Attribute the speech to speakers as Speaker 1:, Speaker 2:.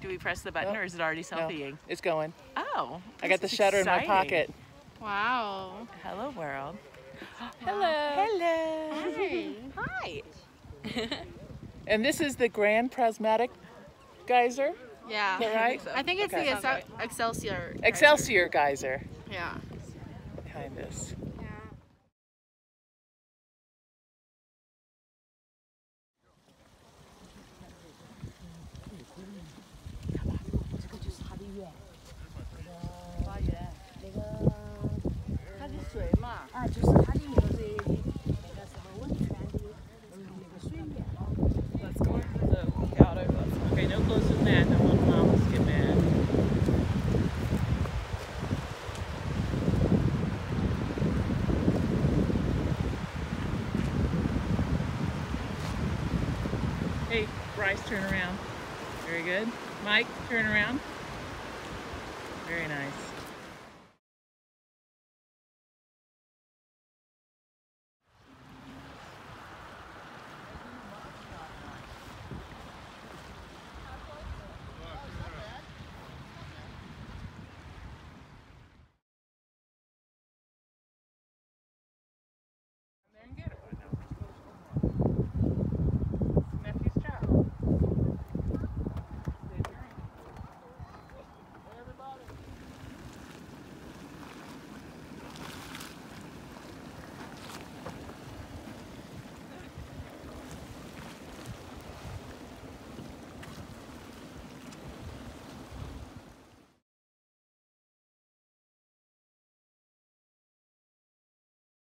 Speaker 1: Do we press the button or is it already selfieing?
Speaker 2: No, it's going.
Speaker 1: Oh,
Speaker 2: I got the shutter in my pocket.
Speaker 3: Wow.
Speaker 1: Hello, world.
Speaker 2: Hello.
Speaker 1: Hello.
Speaker 3: Hi.
Speaker 1: Hi.
Speaker 2: And this is the Grand Prismatic Geyser?
Speaker 3: Yeah.
Speaker 2: Is that right?
Speaker 3: I think it's
Speaker 2: Okay.
Speaker 3: the Excelsior.
Speaker 2: Excelsior Geyser
Speaker 3: Yeah.
Speaker 2: behind us.
Speaker 4: Let's go over the lookout over that. Okay, no closer than that. Don't want mamas to get mad. Hey, Bryce, turn around. Very good. Mike, turn around. Very nice.